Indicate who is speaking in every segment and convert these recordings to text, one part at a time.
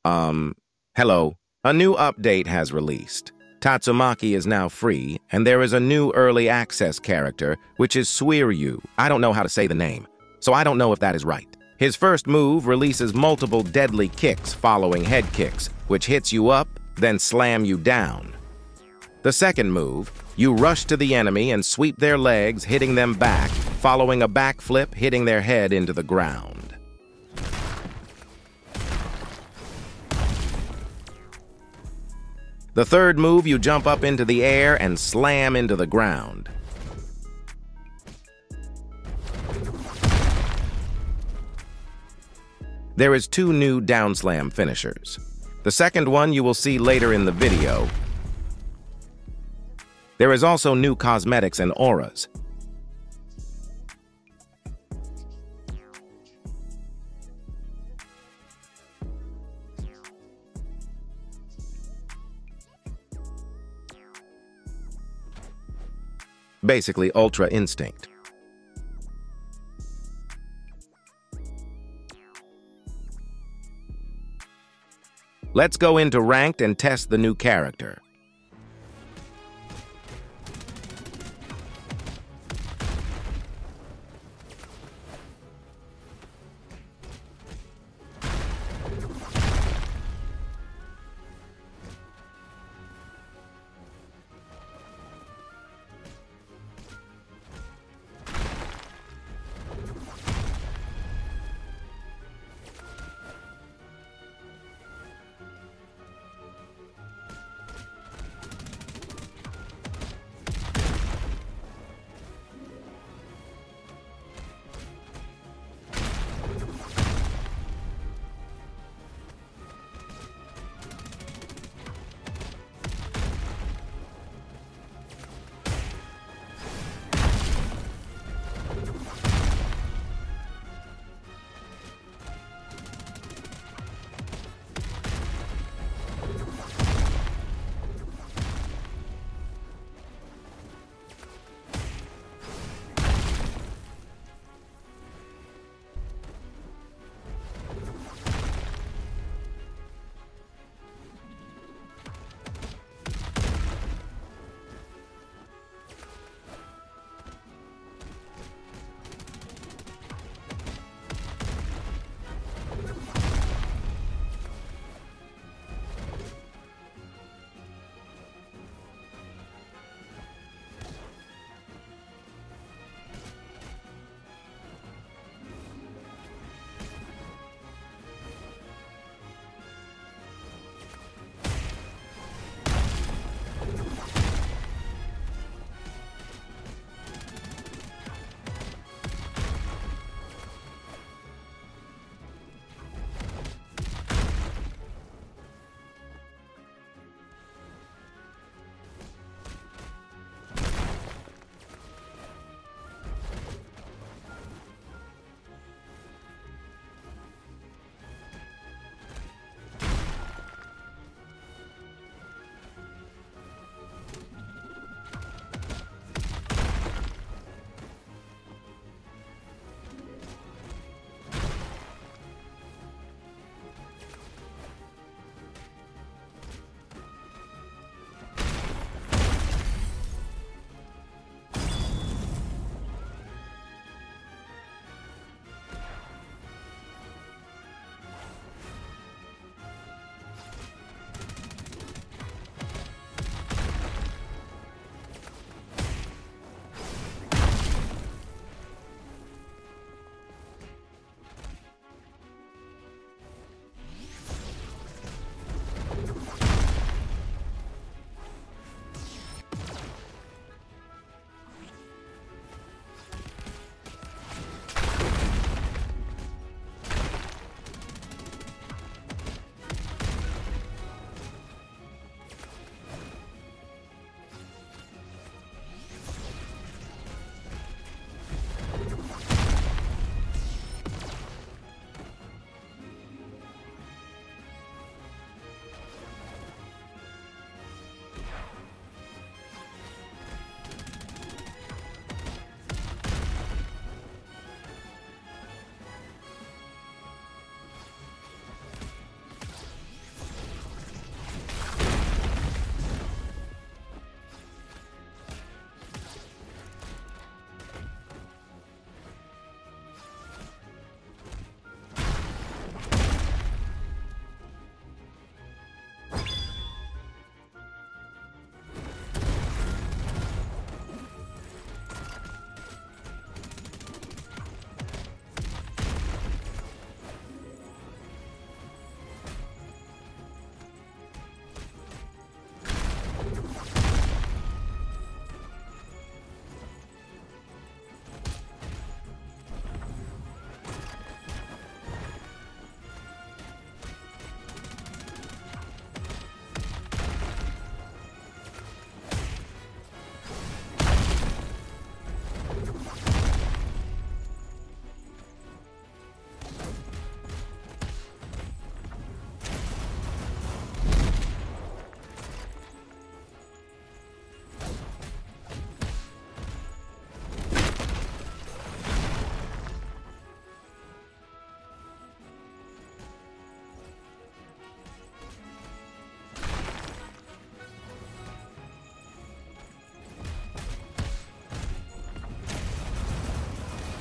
Speaker 1: Hello. A new update has released. Tatsumaki is now free, and there is a new early access character, which is Suiryu. I don't know how to say the name, so I don't know if that is right. His first move releases multiple deadly kicks following head kicks, which hits you up, then slam you down. The second move, you rush to the enemy and sweep their legs, hitting them back, following a backflip, hitting their head into the ground. The third move, you jump up into the air and slam into the ground. There is 2 new down slam finishers. The second one you will see later in the video. There is also new cosmetics and auras. Basically, Ultra Instinct. Let's go into Ranked and test the new character.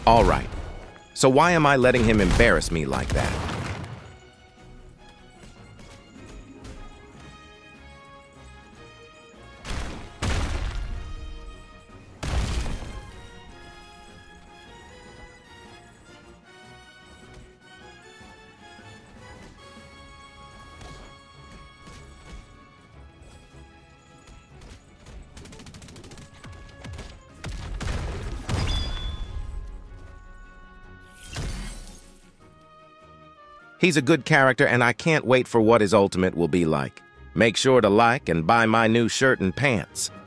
Speaker 1: All right. So why am I letting him embarrass me like that? He's a good character, and I can't wait for what his ultimate will be like. Make sure to like and buy my new shirt and pants.